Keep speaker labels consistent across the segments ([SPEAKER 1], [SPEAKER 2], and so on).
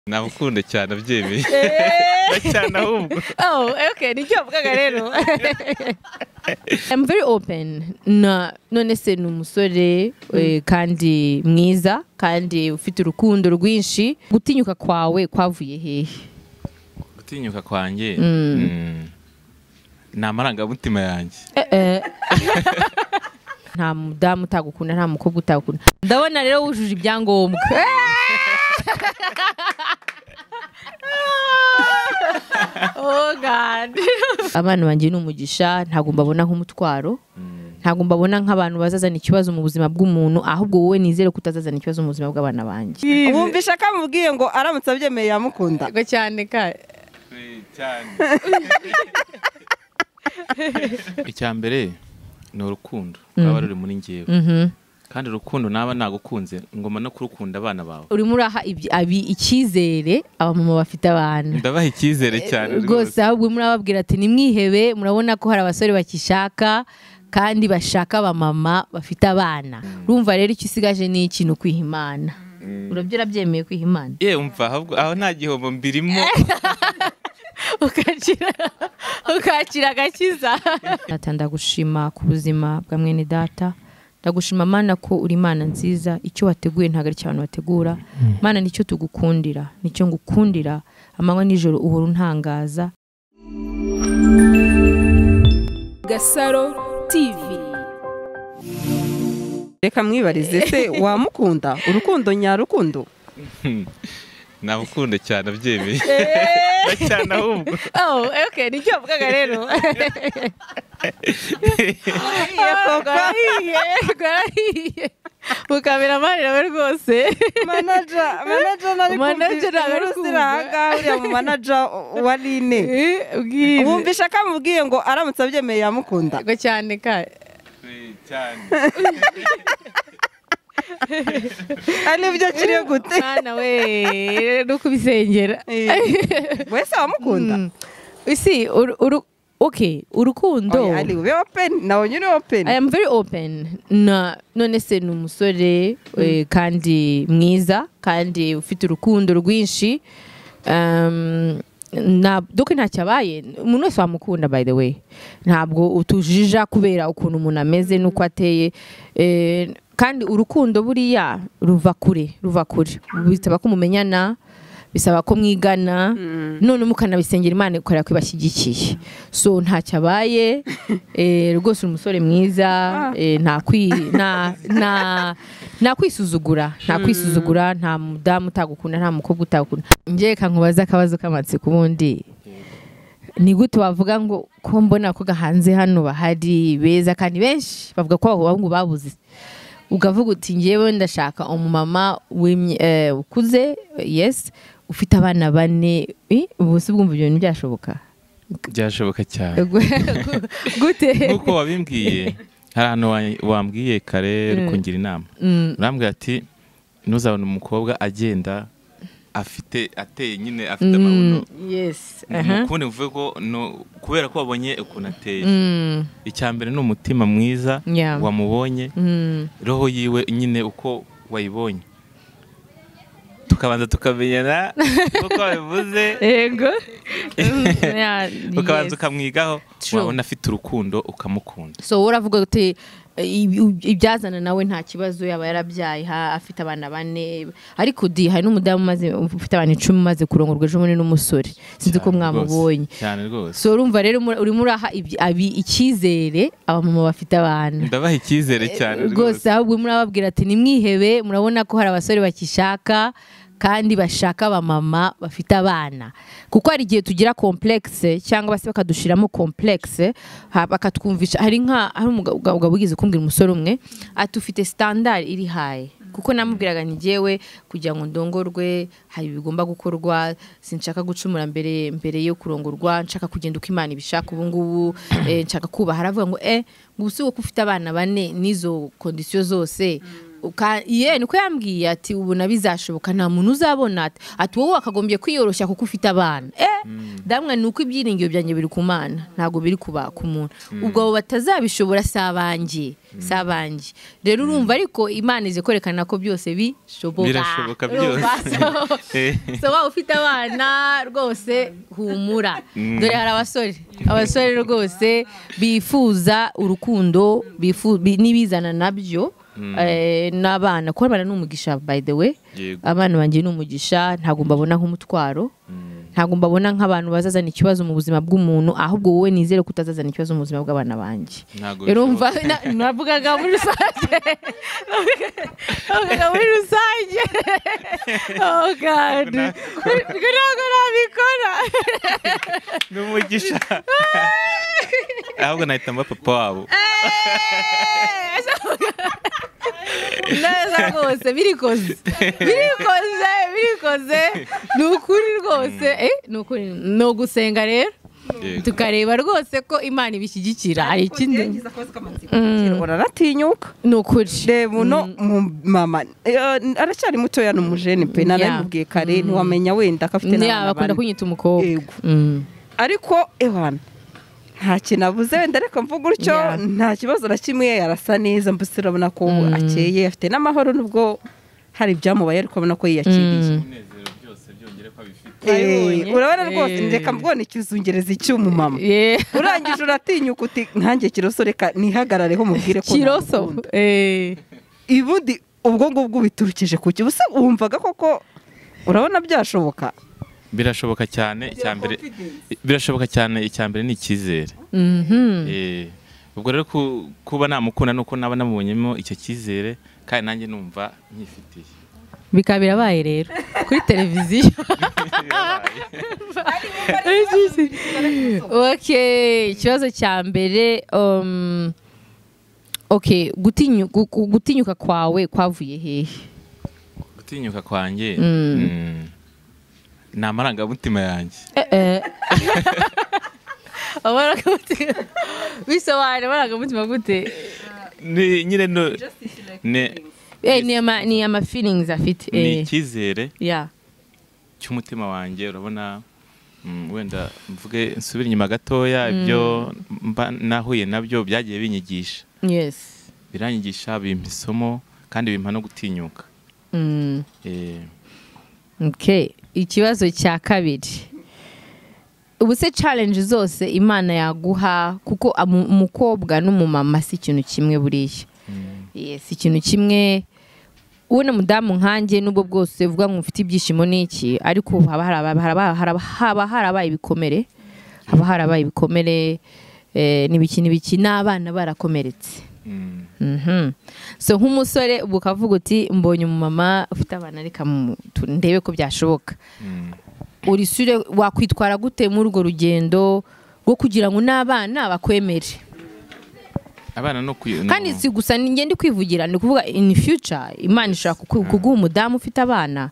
[SPEAKER 1] Nabukunde cyane abyemeye cyane ahubwo.
[SPEAKER 2] Okay, nicyo mvugaga rero. I'm very open. None se n'umusore kandi mwiza kandi ufite urukundo rwinshi. Gutinyuka kwawe kwavuye hehe?
[SPEAKER 1] Gutinyuka kwanjye ni amarangamutima yanjye.
[SPEAKER 2] Nta mudamu utagukunda, nta mukobwa utagukunda. Ndabona rero wujuje ibyangombwa. Oh God. Abana banjye n'umugisha, ntago mbabona nk'umutwaro. Ntago mbabona nk'abantu bazazana ikibazo mu buzima bw'umuntu, ahubwo wowe nizere kutazazana ikibazo mu buzima bw'abana banjye.
[SPEAKER 3] Wumvisha kamubwiye ngo aramutse abyemeye yamukunda.
[SPEAKER 2] Yego cyane ka.
[SPEAKER 1] Cyane. Icyambere ni urukundo rwaba ruri muri njyewe. Kandi urukundo naba nagukunze ngoma no kurukunda abana bawe.
[SPEAKER 2] Urimo uraha icyizere abamama bafite abana.
[SPEAKER 1] Ndabaha icyizere cyane
[SPEAKER 2] rwose. Ahubwo murababwira ati nimwihebe, murabona ko hari abasore bakishaka kandi bashaka abamama bafite abana. Urumva rero icyo usigaje ni ikintu kwiha Imana. Urabyemeye kwiha Imana?
[SPEAKER 1] Umva aho nta gihombo mbirimo.
[SPEAKER 2] ukakira agakiza. Ndagushima ku buzima bwa mwene data. Ndagushima Mana ko uri Imana nziza, icyo wateguye ntago ari cyane wategura. Mana nicyo tugukundira, nicyo ngukundira, amanywa nijoro uhora untangaza.
[SPEAKER 4] Gasaro TV.
[SPEAKER 3] Reka mwibarize se wamukunda? Urukundo nyarukundo?
[SPEAKER 1] Nabukunde cyane abyemeye cyane ahubwo.
[SPEAKER 2] Okay, nicyo mvugaga rero. Mukamera amarira rwose.
[SPEAKER 3] Manager nagusira uriya mu manager wa Line. Wumvisha kamubwiye ngo aramutse abyemeye yamukunda.
[SPEAKER 2] Yego cyane ka.
[SPEAKER 1] Cyane.
[SPEAKER 3] Ari byo kiriye gute?
[SPEAKER 2] Mwana we nukubisengera.
[SPEAKER 3] Wese wamukunda?
[SPEAKER 2] Isi okay, urukundo.
[SPEAKER 3] Ali ube open, nawe nyine open.
[SPEAKER 2] I am very open. None se n'umusore kandi mwiza kandi ufite urukundo rwinshi. Doke ntacyabaye umuntu wese wamukunda, by the way. Ntabwo utujija kubera ukuntu umuntu ameze nuko ateye. Kandi urukundo buriya ruva kure. Bisaba ko mumenyana, bisaba ko mwigana, none mukanabisengera Imana ikorera kwibashyigikiye. So ntacyabaye, rwose umusore mwiza, nta kwisuzugura, nta mudamu utagukunda, nta mukobwa utagukunda. Ngiye kankubaza akabazo k'amatsiko ubundi. Ni gute wavuga ngo ko mbona ko gahanze hano bahari beza kandi benshi bavuga ko abahungu babuze, ukavuga uti ngewe ndashaka umumama ukuze, yes, ufite abana 4, ubuse bwumva ibyo bintu byashoboka?
[SPEAKER 1] Byashoboka cyane.
[SPEAKER 2] Gute?
[SPEAKER 1] Nkuko wabimbwiye, hari ahantu wambwiye kare kungira inama. Urambwira ati ntuzabone umukobwa agenda ateye nyine afite amabuno.
[SPEAKER 2] Yes.
[SPEAKER 1] Ukundi mvuge ko kubera ko wabonye ukuntu ateye. Icyambere ni umutima mwiza wamubonye, roho yiwe nyine uko wayibonye. Tukabanza tukamenyana uko wabivuze.
[SPEAKER 2] Yego.
[SPEAKER 1] Ukabanza ukamwigaho, wabona afite urukundo ukamukunda.
[SPEAKER 2] So uravuga uti ibyazana nawe nta kibazo, yaba yarabyaye afite abana 4, ariko hari n'umudamu maze ufite abana 10 maze kurongorwa ejo bundi n'umusore, sinzi ko mwamubonye
[SPEAKER 1] cyane rwose.
[SPEAKER 2] So urumva rero urimo uraha icyizere abamama bafite abana.
[SPEAKER 1] Ndabaha icyizere cyane
[SPEAKER 2] rwose. Ahubwo murababwira ati nimwihebe, murabona ko hari abasore bakishaka kandi bashaka abamama bafite abana. Kuko hari igihe tugira complexe cyangwa base bakadushiramo complexe, bakatwumvisha hari umugabo ugize kumbwira umusore umwe ati ufite standard iri high. Kuko namubwiraga ngewe kugira ngo ndongorwe hari bigomba gukorwa, sinshaka gucumura mbere yo kurongorwa, nshaka kugenda uko Imana ibishaka. Ubu ngubu nshaka kuba haravuga ngo ubuse uko ufite abana 4 nizo condition zose niko yambwiye ati ubona bizashoboka nta muntu uzabona ati wowe wakagombye kwiyoroshya kuko ufite abana ndamwe nuko ibyiringiro byanjye biri ku Mana ntago biri kuba ku muntu ubwo abo batazabishobora sabanjye rero urumva ariko Imana ize kwerekana ko byose
[SPEAKER 1] birashoboka byose
[SPEAKER 2] so wa ufite abana rwose humura dore hari abasore rwose bifuza urukundo n'ibizana nabyo n'abana kuko abana n'umugisha by the way abana banjye n'umugisha ntago mbabona nk'umutwaro ntago mbabona nk'abantu bazazana ikibazo mu buzima bw'umuntu ahubwo wowe nizere kutazazana ikibazo mu buzima bw'abana banjye urumva navugaga muri rusange oh god ntabwo nabikora
[SPEAKER 1] n'umugisha ahubwo nahita mba papa wabo
[SPEAKER 2] neza rwose birikoze ni ukuri rwose ni ugusenga rero tukareba rwose ko Imana ibishyigikira hari ikindi
[SPEAKER 3] uraratinyuka
[SPEAKER 2] ni ukuri
[SPEAKER 3] reba uno mama aracyari mutoya n'umujene pe naramubwiye kare ntiwamenya wenda ko afite n'abana
[SPEAKER 2] bakunda kunyita umukobwa
[SPEAKER 3] ariko ewana nta kintu abuze wenda ariko mvuga utyo nta kibazo na kimwe yarasa neza mbese urabona ko akeye afite n'amahoro nubwo hari ibyamubaye ariko abona ko yiyakiriye urabona rwose ndeka mbona ikizungereza icy'umumama urangije uratinyuka uti nkanjye Kiroso reka nihagarareho mubwire ko
[SPEAKER 2] Kiroso
[SPEAKER 3] ibundi ubwo ngubwo biturukije ku cyo ubusa wumvaga koko urabona byashoboka
[SPEAKER 1] birashoboka cyane icyambere ni icyizere ubwo rero kuba namukunda nuko naba namubonyemo icyo cyizere kandi nanjye numva nkifitiye
[SPEAKER 2] bikaba birabaye rero kuri televiziyo ikibazo cya mbere gutinyuka kwawe kwavuye hehe
[SPEAKER 1] gutinyuka kwanjye ni amarangamutima yanjye
[SPEAKER 2] bisobanura amarangamutima gute
[SPEAKER 1] nyine
[SPEAKER 2] ni ama feelings afite
[SPEAKER 1] ni icyizere cy'umutima wanjye urabona wenda mvuge nsubire inyuma gatoya ibyo nahuye nabyo byagiye binyigisha biranyigisha bimpa isomo kandi bimpa no gutinyuka
[SPEAKER 2] ikibazo cya kabiri ubu se challenge zose Imana yaguha kuko umukobwa n'umumama si ikintu kimwe buriya si ikintu kimwe ubona mudamu nkanjye n'ubwo bwose uvuga ngo ufite ibyishimo n'iki ariko haba harabaye ibikomere n'ibiki n'abana barakomeretse so nk'umusore ubu ukavuga uti mbonye umumama ufite abana reka ndebe ko byashoboka uri sure wakwitwara gute muri urwo rugendo rwo kugira ngo n'abana bakwemere
[SPEAKER 1] abana no
[SPEAKER 2] kandi si gusa ngende kwivugira ni kuvuga in future Imana ishaka kuguha umudamu ufite abana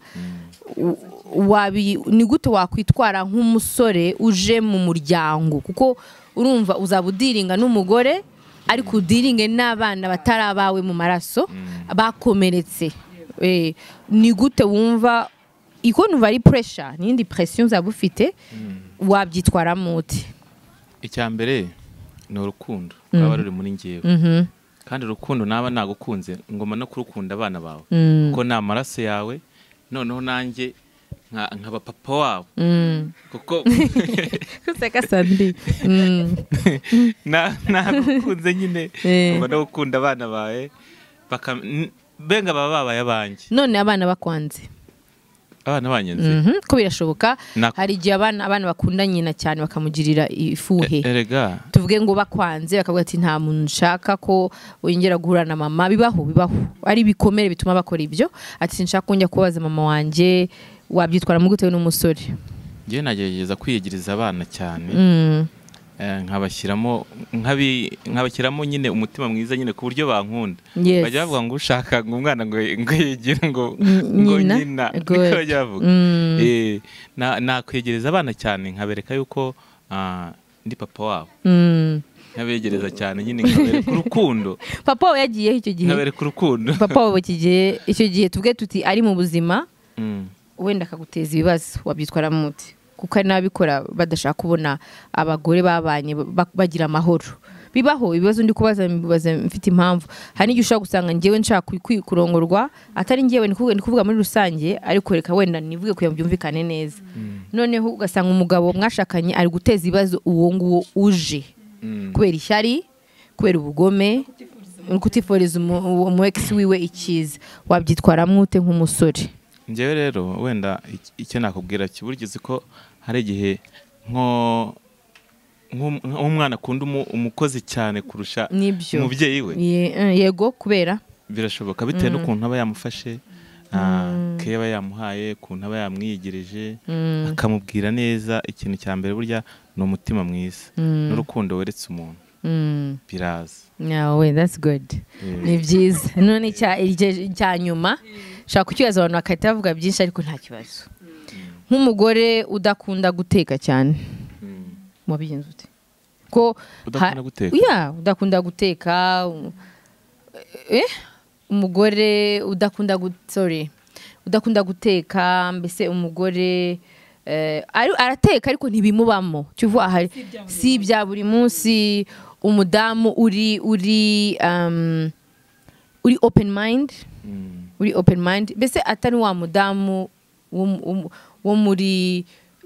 [SPEAKER 2] ni gute wakwitwara nk'umusore uje mu muryango kuko urumva uzabudiringa n'umugore ariko udiringe n'abana batari abawe mu maraso bakomeretse ni gute wumva iko numva ari pressure n'indi pression uzaba ufite wabyitwaramo ute
[SPEAKER 1] icyambere ni urukundo rwaba ruri muri njyewe kandi urukundo naba nagukunze ngoma no kurukunda abana bawe kuko ni amaraso yawe noneho nanjye nkaba papa wabo kuko
[SPEAKER 2] kuseka sandi
[SPEAKER 1] nagukunze nyine ngoma no gukunda abana bawe benga baba babaye abanjye
[SPEAKER 2] none abana bakwanze
[SPEAKER 1] abana banyenze
[SPEAKER 2] ko birashoboka hari igihe abana bakunda nyina cyane bakamugirira ifuhe tuvuge ngo bakwanze bakavuga ati nta muntu nshaka ko wongera guhura na mama bibaho ari bikomere bituma bakora ibyo ati sinshaka kongera kubaza mama wanjye wabyitwara mu gute n'umusore
[SPEAKER 1] ngiye nagerageza kwiyegereza abana cyane nkabashyiramo nyine umutima mwiza nyine ku buryo bankunda bajya bavuga ngo ushaka ngo umwana ngo yegere ngo nyina niko bajya bavuga nakwegereza abana cyane nkabereka yuko ndi papa wabo nkabegereza cyane nyine nkabereka urukundo.
[SPEAKER 2] Papa wawe yagiyeho icyo gihe?
[SPEAKER 1] Nkabereka urukundo.
[SPEAKER 2] Papa wawe icyo gihe tuvuge tuti ari mu buzima wenda akaguteza ibibazo wabyitwara muti kuko ari nabikora badashaka kubona abagore babanye bagira amahoro. Bibaho ibibazo ndi kubaza mfite impamvu. Hari n'igihe ushaka gusanga ngewe nshaka kurongorwa atari ngewe ni kuvuga muri rusange ariko reka wenda nivuge kuya byumvikane neza. Noneho ugasanga umugabo mwashakanye ari guteza ibibazo uwo nguwo uje kubera ishyari, kubera ubugome, kutifuriza umu ex wiwe ikiza. Wabyitwaramo ute nk'umusore?
[SPEAKER 1] Ngewe rero wenda icyo nakubwira kiburigeze ko hari igihe nk'umwana akunda umukozi cyane kurusha umubyeyi we.
[SPEAKER 2] Yego kubera
[SPEAKER 1] birashoboka bitewe n'ukuntu aba yamufashe, ke aba yamuhaye, ukuntu aba yamwiyegereje, akamubwira neza. Ikintu cya mbere burya ni umutima mwiza n'urukundo weretse umuntu biraza.
[SPEAKER 2] Yeah, that's good. Ni byiza. None cya nyuma shaka kukibaza abantu bakahita bavuga byinshi ariko nta kibazo. Nk'umugore udakunda guteka cyane wabigenza ute? Ko
[SPEAKER 1] udakunda guteka?
[SPEAKER 2] Udakunda guteka. Umugore udakunda guteka, mbese umugore arateka ariko ntibimubamo. Cyuvuga hari si bya buri munsi. Umudamu uri open mind. Uri open mind. Mbese atari wa mudamu wo muri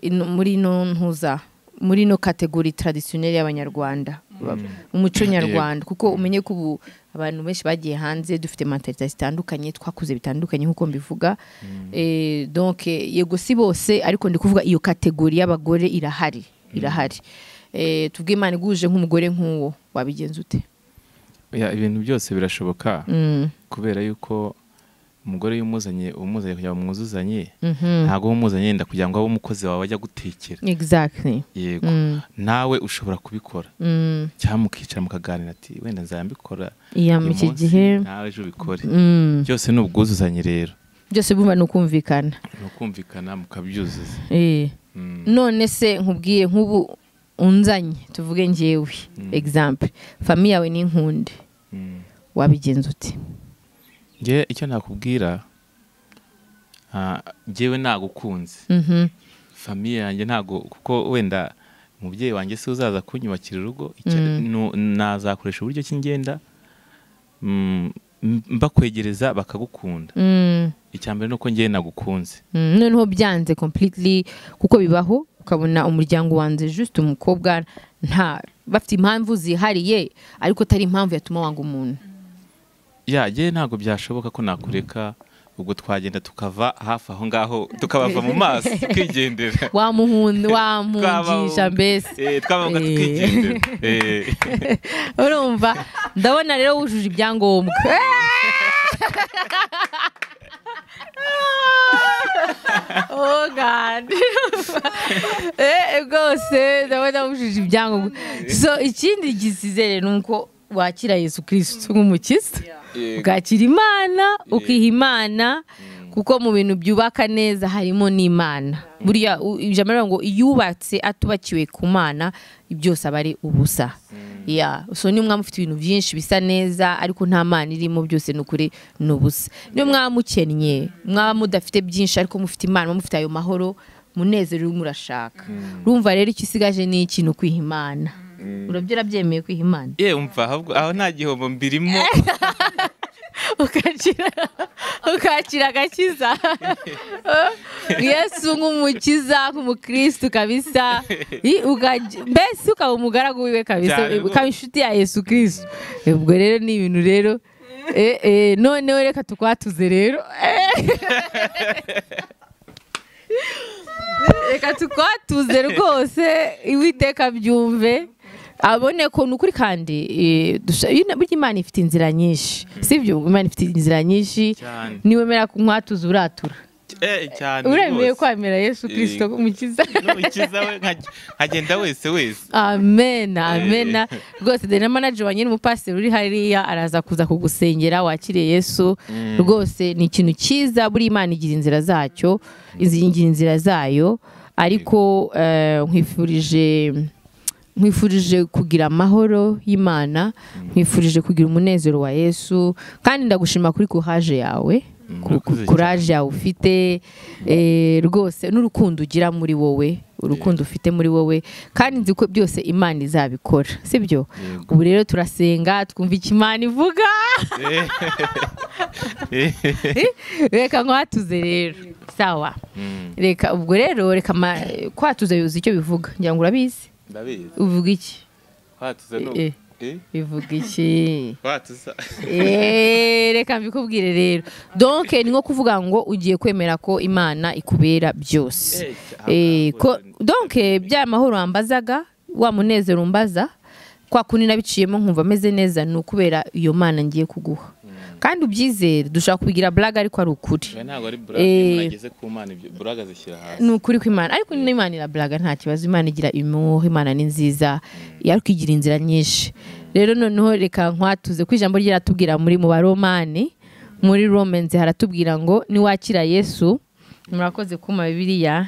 [SPEAKER 2] no kategori traditionnelle y'abanyarwanda, umuco nyarwanda. Kuko umenye ko ubu abantu benshi bagiye hanze dufite mentalite zitandukanye, twakuze bitandukanye nkuko mbivuga. Donc yego si bose ariko ndi kuvuga iyo kategori y'abagore irahari. Tubwe Imana iguje nk'umugore nk'uwo wabigenza ute?
[SPEAKER 1] Ibintu byose birashoboka kubera yuko umugore umuzanye kugira ngo mwuzuzanye, ntago umuzanye yenda kugira ngo abe umukozi wawe ajya gutekera.
[SPEAKER 2] Exactly.
[SPEAKER 1] Yego. Nawe ushobora kubikora cyangwa mukicara mukaganira ati wenda nzayambikora
[SPEAKER 2] iki gihe
[SPEAKER 1] nawe ejo ubikore. Byose ni ubwuzuzanye rero.
[SPEAKER 2] Byose bumva nukumvikana
[SPEAKER 1] mukabyuzuza.
[SPEAKER 2] None se nkubwiye nk'ubu unzanye tuvuge ngewe example famille yawe ni nkunde, wabigenza ute?
[SPEAKER 1] Nge icyo nakubwira, ngewe nagukunze, famille yanjye ntago, kuko wenda umubyeyi wanjye se uzaza kunyubakira urugo, nazakoresha uburyo cy'ingenda mbakwegereza bakagukunda. Icyambere nuko ngewe nagukunze.
[SPEAKER 2] Noneho byanze completely kuko bibaho ukabona umuryango wanze just umukobwa nta bafite impamvu zihariye ariko tari impamvu yatuma wanga umuntu.
[SPEAKER 1] Ngewe ntago byashoboka ko nakureka ubwo twagenda tukava hafi aho ngaho tukabava mu maso tukigendera.
[SPEAKER 2] Wamuhungisha mbese.
[SPEAKER 1] Twabavuga tukigendera.
[SPEAKER 2] Urumva ndabona rero wujuje ibyangombwa. Oh God. Rwose ndabona wujuje ibyangombwa. So ikindi gisizere nuko wakira Yesu Kristo nk'umukiza, ukakira Imana, ukiha Imana, kuko mu bintu byubaka neza harimo n'Imana. Buriya ijambo ngo yubatse atubakiwe ku Mana byose abari ubusa. So ni mwamufite ibintu byinshi bisa neza ariko nta Mana irimo, byose nukuri nubusa. Niyo mwamukennye, mwamudafite byinshi ariko mufite Imana, mufite ayo mahoro, munezero murashaka. Urumva rero ikisigaje ni ikintu kwiha Imana. Urabyera byemeye kwiha Imana?
[SPEAKER 1] Umva aho nta gihombo mbirimo.
[SPEAKER 2] ukakira agakiza. Yesu nk'umukiza, nk'umukristo kabisa, mbese ukaba umugaragu wiwe kabisa, ukaba inshuti ya Yesu Kristo. Ubwo rero ni ibintu rero noneho reka tukwatuze rero. Reka tukwatuze rwose, Uwiteka byumve abone ko nukuri kandi burya Imana ifite inzira nyinshi, sibyo? Imana ifite inzira nyinshi, niwemera kunkwatuza uratura. Uremeye kwamera Yesu Kristo umukiza
[SPEAKER 1] we nkagenda wese.
[SPEAKER 2] Amen. Rwose de na manager wanyine umupasiteri uri hariya araza kuza kugusengera wakiriye Yesu. Rwose ni ikintu cyiza, buri Imana igira inzira zacyo, izingira inzira zayo, ariko nkwifurije nkwifurije kugira amahoro y'Imana, nkwifurije kugira umunezero wa Yesu, kandi ndagushima kuri courage yawe, courage yawe ufite rwose, n'urukundo ugira muri wowe, urukundo ufite muri wowe, kandi nzi ko byose Imana izabikora, sibyo? Ubu rero turasenga twumva icyo Imana ivuga. Reka nkwatuze rero, sawa? Reka ubwo rero, reka kwatuze yuzi icyo bivuga, ngira ngo urabizi.
[SPEAKER 1] Ndabizi.
[SPEAKER 2] Uvuga iki?
[SPEAKER 1] Kwatuza no.
[SPEAKER 2] Bivuga iki?
[SPEAKER 1] Kwatuza.
[SPEAKER 2] Reka mbikubwire rero. Donc ni nko kuvuga ngo ugiye kwemera ko Imana ikubera byose. Donc bya mahoro ambazaga, wa munezero umbaza, kwa kuni nabiciyemo nkumva meze neza, ni ukubera iyo Mana ngiye kuguha. Kandi ubyizere, dushaka kubigira blague ariko ari ukuri.
[SPEAKER 1] Ntabwo ari blague, nageze ku Mana, ibyo blague zishyira hasi.
[SPEAKER 2] Ni ukuri ko Imana, ariko n'Imana ira blague nta kibazo, Imana igira impuhwe, Imana ni nziza, yarukigira inzira nyinshi. Rero noneho reka nkwatuze ku ijambo ryiratubwira muri mu Baromani, muri Romans haratubwira ngo niwakira Yesu, murakoze kuma Bibiliya.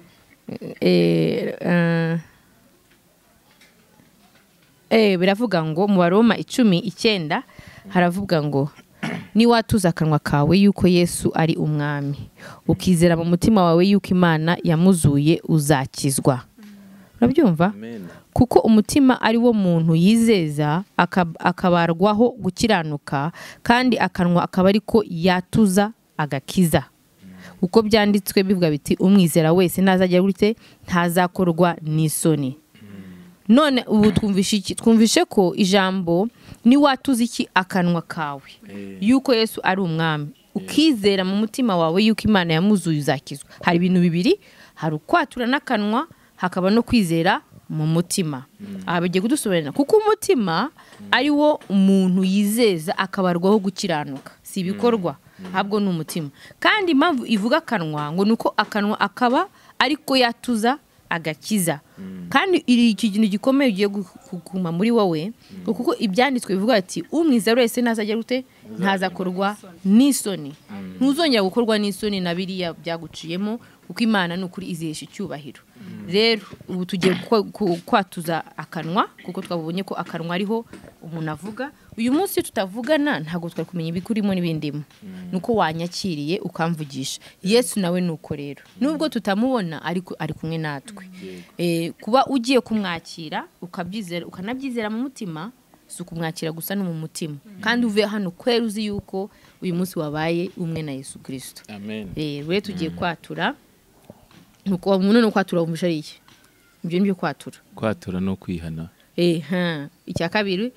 [SPEAKER 2] Biravuga ngo mu Baroma 10:9 haravuga ngo niwatuza akanwa kawe yuko Yesu ari umwami, ukizera mu mutima wawe yuko Imana yamuzuye, uzakizwa. Urabyumva? Kuko umutima ari wo muntu yizeza akabarwaho gukiranuka, kandi akanwa akaba ariko yatuza agakiza. Uko byanditswe bivuga biti umwizera wese ntazajya gute, ntazakorwa n'isoni. None ubu twumvishe iki? Twumvishe ko ijambo ni watuza iki akanwa kawe yuko Yesu ari umwami, ukizera mu mutima wawe yuko Imana yamuzuye, uzakizwa. Hari ibintu bibiri, hari ukwatura n'akanwa, hakaba no kwizera mu mutima. Aha bigiye kudusobanurira kuko umutima ari wo umuntu yizeza akabarwaho gukiranuka, si ibikorwa, ahubwo ni umutima. Kandi impamvu ivuga akanwa ngo nuko akanwa akaba ariko yatuza agakiza. Kandi iki kintu gikomeye ugiye kuguma muri wowe, kuko ibyanditswe bivuga ati umwizera wese ntazajya gute, ntazakorwa n'isoni. Ntuzongera gukorwa n'isoni na biriya byaguciyemo, kuko Imana ni ukuri izihesha icyubahiro. Rero ubu tugiye kwatuza akanwa, kuko twabonye ko akanwa ariho umuntu avuga. Uyu munsi tutavugana ntago twari kumenya ibikurimo n'ibindimo, nuko wanyakiriye ukamvugisha. Yesu nawe nuko rero, nubwo tutamubona ariko ari kumwe natwe. Kuba ugiye kumwakira ukabyizera, ukanabyizera mu mutima, si ukumwakira gusa no mu mutima, kandi uve hano kwera uzi yuko uyu munsi wabaye umwe na Yesu Kristo.
[SPEAKER 1] Amen.
[SPEAKER 2] Rero tugiye kwatura, nuko umuntu no kwatura umvisha iki? Ibyo nibyo kwatura.
[SPEAKER 1] Kwatura no kwihana.
[SPEAKER 2] Icya kabiri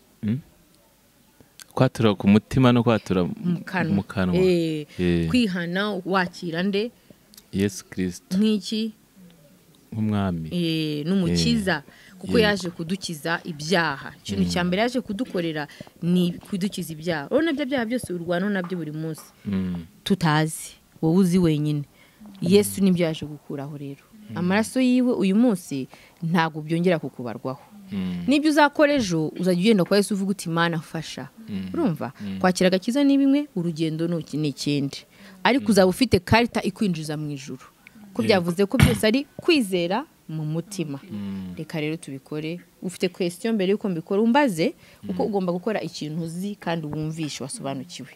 [SPEAKER 1] kwatura ku mutima no kwatura mu kanwa.
[SPEAKER 2] Kwihana wakira nde?
[SPEAKER 1] Yesu Kristo.
[SPEAKER 2] Nk'iki?
[SPEAKER 1] Nk'umwami.
[SPEAKER 2] N'umukiza, kuko yaje kudukiza ibyaha. Ikintu cya mbere yaje kudukorera ni kudukiza ibyaha. Urabona bya byaha byose urwana nabyo buri munsi tutazi, wowe uzi wenyine. Yesu nibyo yaje gukuraho rero. Amaraso yiwe uyu munsi ntago byongera kukubarwaho. Nibyo uzakora ejo uzajya ugenda kwa Yesu uvuga uti Imana mfasha. Urumva? Kwakira agakiza ni bimwe, urugendo ni ikindi. Ariko uzaba ufite karita ikwinjiza mu ijuru. Ko byavuze ko byose ari kwizera mu mutima. Reka rero tubikore. Ufite question mbere yuko mbikora umbaze, uko ugomba gukora ikintu uzi kandi wumvishe wasobanukiwe.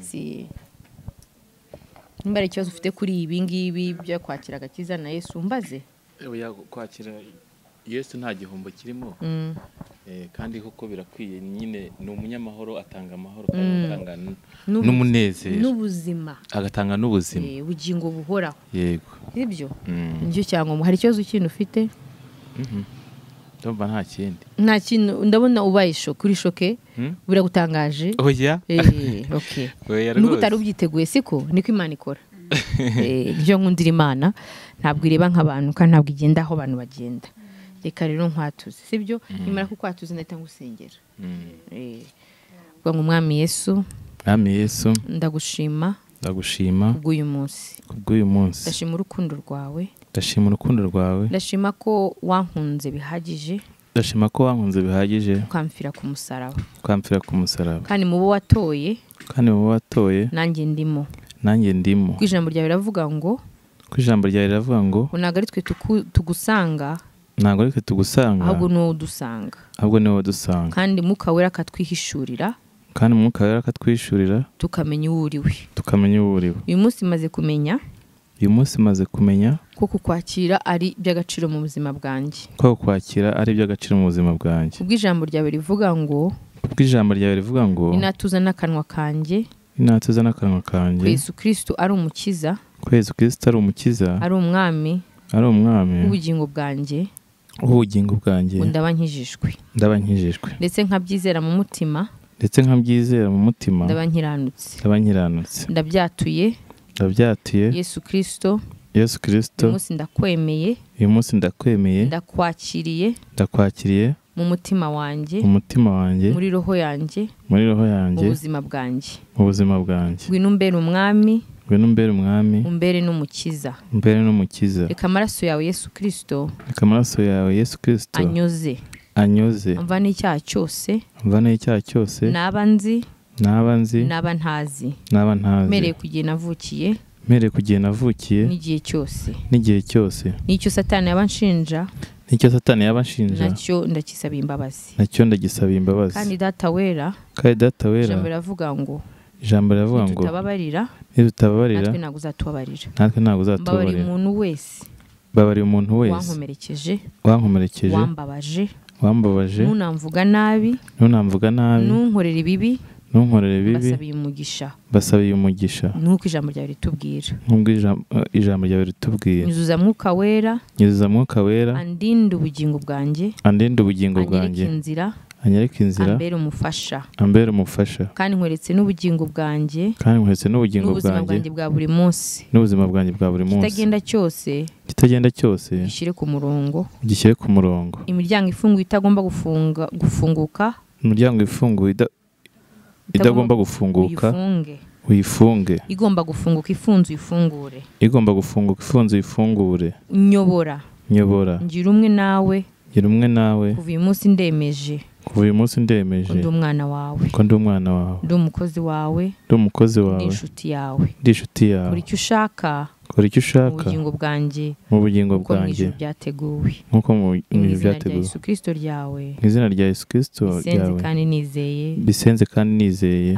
[SPEAKER 2] Mbere ikibazo ufite kuri ibi ngibi byo kwakira agakiza na Yesu umbaze.
[SPEAKER 1] Kwakira Yesu nta gihombo kirimo. Kandi kuko birakwiye, nyine ni umunyamahoro, atanga amahoro kandi atanga n'umunezero
[SPEAKER 2] n'ubuzima,
[SPEAKER 1] agatanga n'ubuzima,
[SPEAKER 2] ubugingo buhoraho.
[SPEAKER 1] Yego.
[SPEAKER 2] Ibyo nicyo cyangwa hari ikibazo kintu ufite?
[SPEAKER 1] Ndumva nta kindi.
[SPEAKER 2] Nta kintu, ndabona ubaye kuri shoke, biragutangaje.
[SPEAKER 1] Oya.
[SPEAKER 2] Okay. Nuko utari ubyiteguye siko niko Imana ikora. Ibyo nkundira Imana ntabwo ireba nk'abantu, kandi ntabwo igenda aho abantu bagenda. Reka rero nkwatuze, sibyo? Nimara kukwatuza ndahita ngusengera. Ngo Umwami Yesu,
[SPEAKER 1] Mwami Yesu,
[SPEAKER 2] ndagushima kubw'uyu munsi. Ndashima urukundo rwawe. Ndashima ko wankunze bihagije. Ukamfira ku musaraba. Kandi mu bo watoye. Nanjye ndimo. Ijambo ryawe riravuga ngo. Ntabwo ari twe tugusanga.
[SPEAKER 1] ntabwo ari twe tugusanga,
[SPEAKER 2] ahubwo ni wowe udusanga,
[SPEAKER 1] ahubwo ni wowe dusanga,
[SPEAKER 2] kandi Mwuka Wera akatwihishurira,
[SPEAKER 1] kandi Mwuka Wera akatwishurira,
[SPEAKER 2] tukamenya uwo uriwe.
[SPEAKER 1] uyu
[SPEAKER 2] munsi maze kumenya,
[SPEAKER 1] ko
[SPEAKER 2] kukwakira ari iby'agaciro mu buzima bwanjye, ubwo ijambo ryawe rivuga ngo inatuza n'akanwa kanjye, ko Yesu Kristo ari umukiza, ari umwami w'ubugingo bwanjye, ndaba nkijijwe, ndetse nkabyizera mu mutima, ndaba nkiranutse, ndabyatuye Yesu Kristo, uyu munsi ndakwemeye, ndakwakiriye mu mutima wanjye, muri roho yanjye, mu buzima bwanjye, ngwino umbere umwami, umbere n'umukiza, reka amaraso yawe Yesu Kristo anyoze, amvane icyaha cyose, naba nzi, naba ntazi, mpereye kugihe navukiye, n'igihe cyose, n'icyo Satani yabanshinja, nacyo ndagisabira imbabazi, kandi Data Wera, ijambo riravuga ngo nitutababarira, natwe ntabwo uzatubabarira, mbabarira umuntu wese wankomerekeje, wambabaje, ntunamvuga nabi, ntunkorere ibibi, basabiye umugisha, nuko ijambo ryawe ritubwira, nyuzuza Mwuka Wera, andinde ubugingo bwanjye, anyereke inzira, ambere umufasha, kandi nkweretse n'ubugingo bwanjye, n'ubuzima bwanjye bwa buri munsi, kitagenda cyose gishyire ku murongo, imiryango ifunguye itagomba gufunguka, idagomba gufunguka uyifunge, igomba gufunguka ifunze uyifungure, nyobora, ngira umwe nawe, kuva uyu munsi ndemeje, ndi umwana wawe, ndi umukozi wawe, ndi inshuti yawe, kora icyo ushaka mu bugingo bwanjye, nk'uko mu ijuru byateguwe, mu izina rya Yesu Kristo bisenze kandi nizeye,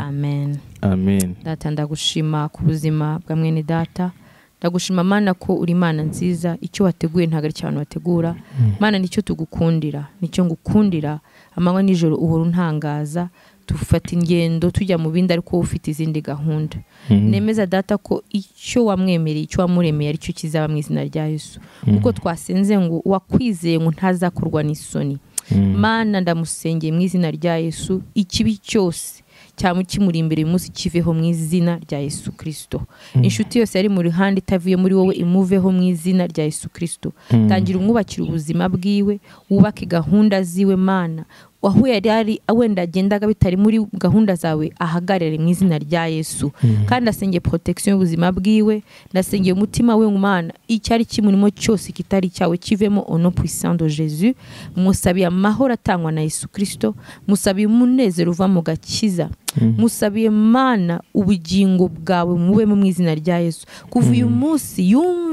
[SPEAKER 2] amen. Data, ndagushima ku buzima bwa mwene data, ndagushima Mana ko uri Mana nziza, icyo wateguye ntabwo ari cyane wategura, Mana nicyo tugukundira, nicyo ngukundira, amanywa nijoro uhora untangaza, tufata ingendo tujya mu bindi ariko ufite izindi gahunda, nemeza Data ko icyo wamwemereye, icyo wamuremeye ari cyo kizaba mu izina rya Yesu, kuko twasenze ngo wakwizeye ngo ntazakorwa n'isoni, Mana ndamusengeye mu izina rya Yesu, ikibi cyose cyangwa kimuri imbere umunsi kiveho mu izina rya Yesu Kristo, inshuti yose yari mu ruhande itavuye muri wowe imuveho mu izina rya Yesu Kristo, tangira umwubakira ubuzima bwiwe, wubake gahunda ziwe Mana, aho yari wenda agendaga bitari muri gahunda zawe ahagarare mu izina rya Yesu, kandi asengeye protection y'ubuzima bwiwe, ndasengeye umutima we Mana, icyari kimurimo cyose kitari cyawe kivemo au nom puissant de Jésus, musabiye amahoro atangwa na Yesu Kristo, musabiye umunezero uva mu gakiza, musabiye Mana ubugingo bwawe mube mu izina rya Yesu, kuva uyu munsi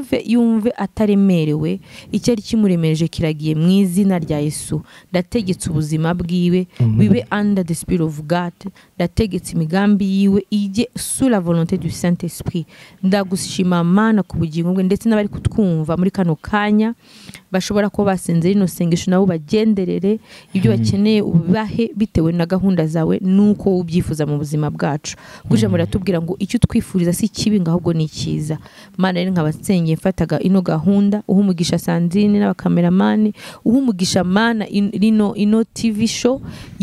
[SPEAKER 2] yumve ataremerewe, icyari kimuremereje kiragiye mu izina rya Yesu, ndategetse ubuzima bwiwe bibe under the spirit of God, ndategetse imigambi yiwe ije sous la volonté du Saint-Esprit, ndagushima Mana ku bugingo bwe, ndetse n'abari kutwumva muri kano kanya bashobora kuba basenze rino sengesho nabo bagenderere ibyo bakeneye ubibahe bitewe na gahunda zawe nuko ubyifuza mu buzima bwacu, guje muratubwira ngo icyo twifuriza si kibi ahubwo ni cyiza. Mana rero nkabasengeye mfataga ino gahunda, uhumugisha Sandrine n'abakameramani, uhumugisha Mana ino TV show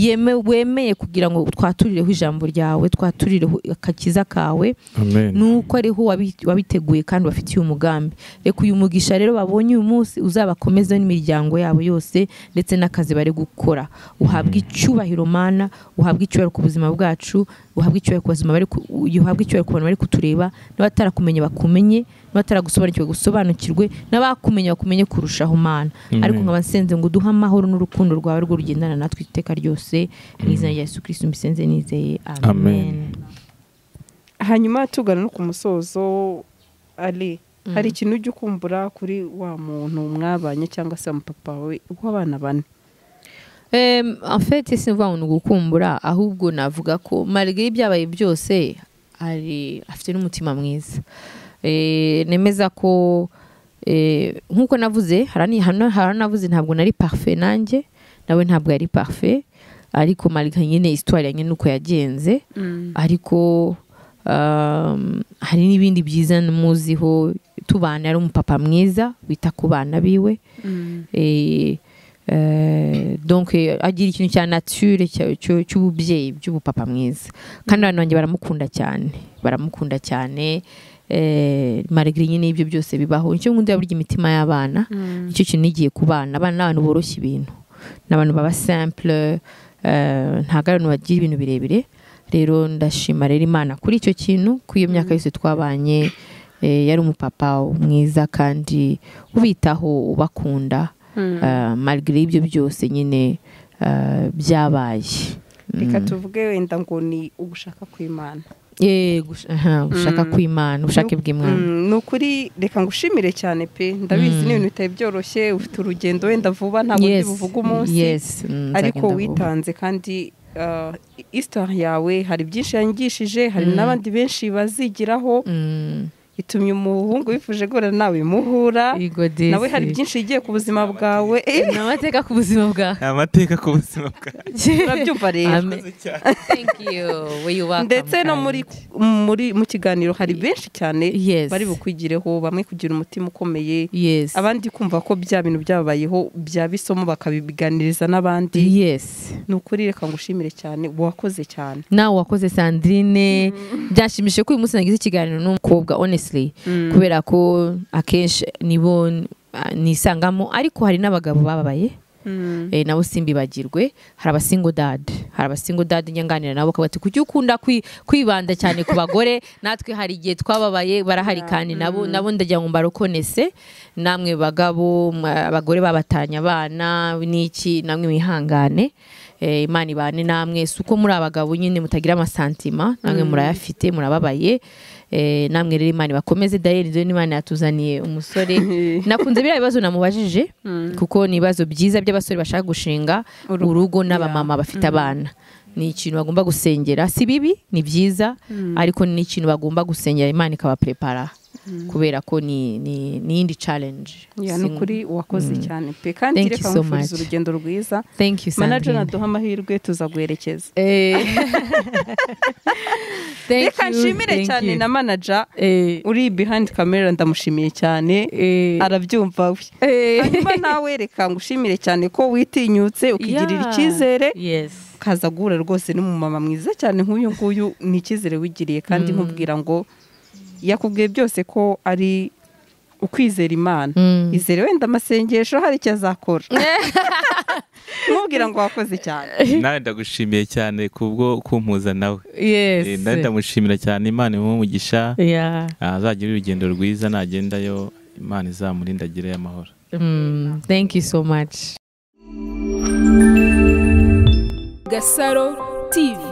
[SPEAKER 2] wemeye kugira ngo twaturireho ijambo ryawe, twaturireho akakiza kawe, nuko ariho wabiteguye kandi bafitiye umugambi. Reka uyu mugisha rero babonye uyu munsi uzabakomeza n'imiryango yabo yose ndetse n'akazi bari gukora, uhabwe icyubahiro Mana, uhabwe icyubahiro ku buzima bwacu, uhabwe icyubahiro ku buzima uhabwe icyubahiro ku bantu bari kutureba, n'abatarakumenye bakumenye, n'abataragusobanukirwe gusobanukirwe, n'abakumenye bakumenye kurushaho Mana. Ariko nkabasenze ngo duha amahoro n'urukundo rwawe rwo rugendana natwe iteka ryose, mu izina rya Yesu Kristo mbisenze nizeye, amen.
[SPEAKER 3] Hanyuma tugana no ku musozo, Ali hari ikintu ujya ukumbura kuri wa muntu mwabanye cyangwa se papa wawe w'abana bane?
[SPEAKER 2] En fait sinvuga ngo gukumbura, ahubwo navuga ko malgré ibyabaye byose afite n'umutima mwiza. Nemeza ko nkuko navuze haranavuze ntabwo nari parfait nanjye, nawe ntabwo yari parfait, ariko malgré nyine histoire nyine nuko yagenze, ariko hari n'ibindi byiza muziho. Tubana ari umupapa mwiza wita ku bana biwe, donc agira ikintu cya nature cy'ububyeyi by'ubupapa mwiza, kandi abantu banjye baramukunda cyane malgré nyine ibyo byose bibaho. Icyo nkunda burya imitima y'abana, icyo kintu nigiye ku bana. Abana n'abantu boroshya ibintu, n'abantu baba simple, ntabwo ari abantu bagira ibintu birebire. Rero ndashima rero Imana kuri icyo kintu, ku iyo myaka yose twabanye yari umupapa mwiza kandi ubitaho, ubakunda malgré ibyo byose nyine byabaye.
[SPEAKER 3] Reka tuvuge wenda ngo ni ugushaka kw'Imana.
[SPEAKER 2] Ugushaka kw'Imana, ubushake bw'Imana.
[SPEAKER 3] Nukuri reka ngushimire cyane pe, ndabizi n'ibintu bitari byoroshye, ufite urugendo wenda vuba ntabwo ndibuvuga umunsi, ariko witanze kandi histoire yawe hari byinshi yangishije, hari n'abandi benshi bazigiraho. Itumye umuhungu wifuje gora nawe muhura, nawe hari byinshi yigiye ku buzima bwawe,
[SPEAKER 2] n'amateka ku buzima bwawe,
[SPEAKER 3] urabyumva rero.
[SPEAKER 2] Thank you, where you welcome.
[SPEAKER 3] Ndetse no muri mu kiganiro hari benshi cyane bari bukwigireho, bamwe kugira umutima ukomeye, abandi kumva ko bya bintu byababayeho byabisomo bakabiganiriza n'abandi. Nukuri reka ngushimire cyane, wakoze cyane.
[SPEAKER 2] Nawe wakoze Sandrine, byashimishije ko uyu munsi nagize ikiganiro n'umukobwa honestly, kubera ko akenshi nibo nisangamo, ariko hari n'abagabo bababaye nabo simbibagirwe. Hari abasingle dad nyanganira nabo kabati kuki ukunda kwibanda cyane ku bagore, natwe hari igihe twababaye, barahari kandi nabo ndagira ngo mbarokonese. Namwe bagabo, abagore babatanya abana n'iki, namwe mwihangane, Imana ibane namwe. Suko muri abagabo nyine mutagira amasantima, namwe murayafite, murababaye. Namwe rero Imana bakomeze. Dayeri dore Imana yatuzaniye umusore. Nakunze biriya bibazo namubajije, kuko ni ibibazo byiza by'abasore bashaka gushinga urugo n'abamama bafite abana. Ni ikintu bagomba gusengera, si bibi, ni byiza, ariko ni ikintu bagomba gusengera Imana ikabaprepara, kubera ko ni indi challenge.
[SPEAKER 3] Nukuri wakoze cyane pe, kandi reka ngufuriza urugendo rwiza. Manager naduha amahirwe tuzaguherekeza. Reka nshimire cyane na manager uri behind camera, ndamushimiye cyane, arabyumva we. Hanyuma nawe reka ngushimire cyane ko witinyutse ukigirira icyizere, ukaza guhura rwose n'umumama mwiza cyane nk'uyu nguyu. Ni icyizere wigiriye, kandi nkubwira ngo yakubwiye byose ko ari ukwizera Imana. Izere wenda amasengesho hari icyo azakora. Mubwira ngo wakoze cyane.
[SPEAKER 1] Nawe ndagushimiye cyane kubwo kumpuza nawe. Nawe ndamushimira cyane, Imana imumugisha, azagira urugendo rwiza, nagendayo Imana izamurinda agire amahoro.
[SPEAKER 2] Thank you so much.
[SPEAKER 4] Gasaro TV.